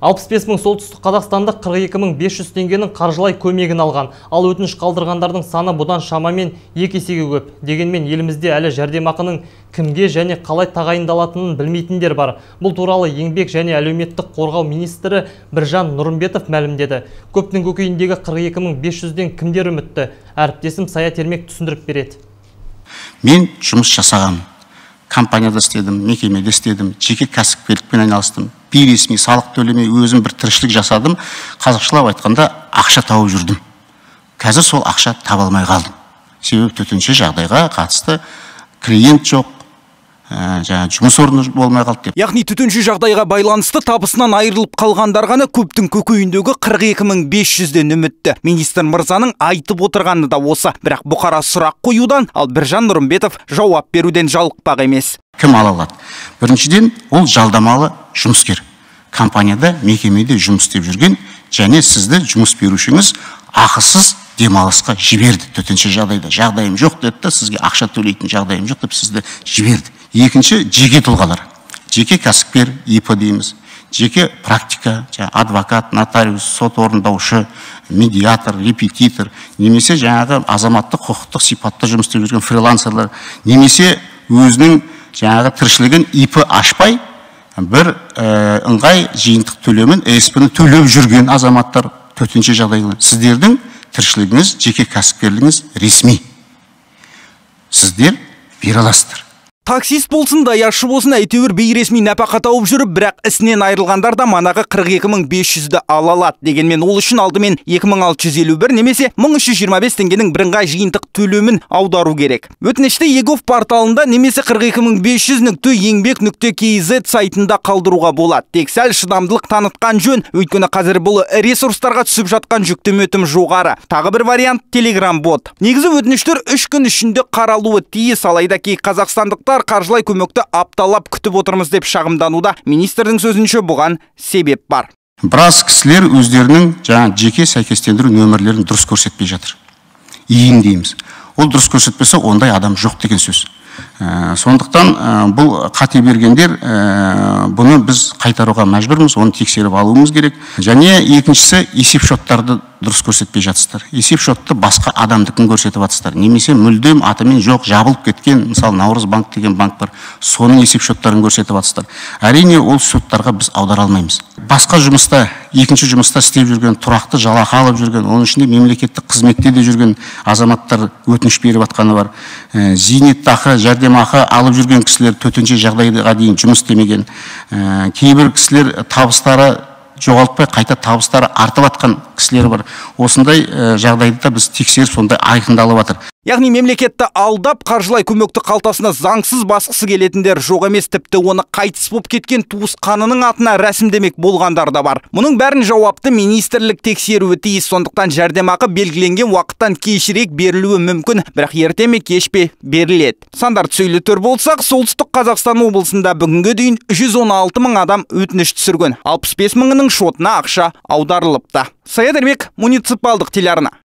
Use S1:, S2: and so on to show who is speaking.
S1: 65 мың солтүстік Қазақстандық 42 500 теңгенің қаржылай көмегін алған. Ал өтініш қалдырғандардың саны бұдан шамамен 2 есеге көп. Дегенмен елімізде әлі жәрдемақының кімге және қалай тағайындалатынын білмейтіндер бар. Бұл туралы еңбек және әлеуметтік қорғау министрі Біржан Нұрымбетов мәлімдеді. Көптің көкейіндегі 42 500-ден кімдер үмітті? Әріптесім Саят Ермек түсіндіріп береді.
S2: Мен жұмыс жасағам. Компанияда істедім, мекемеде істедім, жеке кәсіпкерлікпен айналыстым. Бейресми салық төлемей өзім бір тіршілік жасадым. Қазақшылап айтқанда ақша тауып жүрдім. Қазір сол ақша таба алмай қалдым. Себебі төтенше жағдайға қатысты клиент жоқ, жұмыс орны болмай қалды деп.
S3: Яғни төтенше жағдайға байланысты табысынан айырылып қалғандар ғана көптің көкейіндегі 42 500-ден үмітті. Министр мырзаның айтып отырғаны да осы. Бірақ бұқара сұрақ қоюдан, ал Біржан Нұрымбетов жауап беруден жалықпақ емес.
S2: Кім ала алады? Біріншіден, ол жалдамалы жұмыскер. Компанияда, мекемеде жұмыс істеп жүрген, және сізді жұмыс берушіңіз ақысыз демалысқа жіберді. Төтенше жағдайда жағдайым жоқ деді, сізге ақша төлейтін жағдайым жоқ деп сізді жіберді. Екінші, жеке тұлғалар. Жеке кәсіпкер, ИП дейміз. Жеке практика, адвокат, нотариус, сот орындаушы, медиатор, репетитор, немесе жаңағы азаматтық құқықтық сипатта жұмыс істеп жүрген фрилансерлер, немесе өзінің жаңағы тіршілігін ИП ашпай, бір ыңғай жиынтық төлемін, ЕСП-ні төлеп жүрген азаматтар төтенше жағдайға. Сіздердің тіршілігіңіз, жеке кәсіпкерлігіңіз ресми. Сіздер бере аласыздар.
S3: Таксист болсын, даяшы болсын, әйтеуір бейресми нәпақа тауып жүріп, бірақ ісінен айырылғандар да манағы 42 500-ді ала алады. Дегенмен ол үшін алдымен 2651 немесе 1325 теңгенің бірыңғай жиынтық төлемін аудару керек. Өтінішті егов порталында немесе 42.500.еңбек.kz сайтында қалдыруға болады. Тек сәл шыдамдылық танытқан жөн, өйткені қазір бұл ресурстарға түсіп жатқан жүктеме өтім жоғары. Тағы бір вариант Telegram бот. Негізі өтініштер 3 күн ішінде қаралуы тиіс, алайда кей қазақстандықтар қаржылай көмекті апталап күтіп отырмыз деп шағымдануда. Министрдің сөзінше бұған себеп бар.
S2: Біраз кісілер өздерінің жеке сәйкестендіру нөмірлерін дұрыс көрсетпей жатыр. Иін дейміз. Ол дұрыс көрсетпесе, ондай адам жоқ деген сөз. Сондықтан бұл қате бергендер, бұны біз қайтаруға мәжбүрміз, оны тексеріп алуымыз керек. Және екіншісі, есеп шоттарды дұрыс көрсетпей жатсыздар. Есеп шотты басқа адамдыкін көрсетіп жатсыздар. Немесе мүлдем атымен жоқ, жабылып кеткен, мысалы Наурыз банк деген банк бар, соның есеп шоттарын көрсетіп жатсыздар. Әрине ол шоттарға біз аудара алмаймыз. Басқа жұмыста, екінші жұмыста істеп жүрген, тұрақты жалақы алып жүрген, оның ішінде мемлекеттік қызметте де жүрген азаматтар өтініш беріп жатқаны бар. Зейнеттақы, жәрдемақы алып жүрген кісілер төтенше жағдайға дейін жұмыс істемеген. Кейбір кісілер табыстары жоғалтпай, қайта табыстары артып атқан кісілер бар. Осындай жағдайда біз тексеріп, сондай айқындалып жатыр.
S3: Яғни мемлекетті алдап, қаржылай көмекті қалтасына заңсыз басқысы келетіндер жоқ емес, тіпті оны қайтыс болып кеткен туысқанының атына рәсімдемек болғандар да бар. Мұның бәрін жауапты министрлік тексеруі тиіс, сондықтан жәрдемақы белгіленген уақыттан кешірек берілуі мүмкін, бірақ ерте ме кеш пе беріледі. Сандар сөйлетер болсақ, солтүстік Қазақстан облысында бүгінге дейін 116 мың адам өтініш түсірген, 65 мыңының шотына ақша аударылыпты. Саят Ермек, муниципалдық телеарна.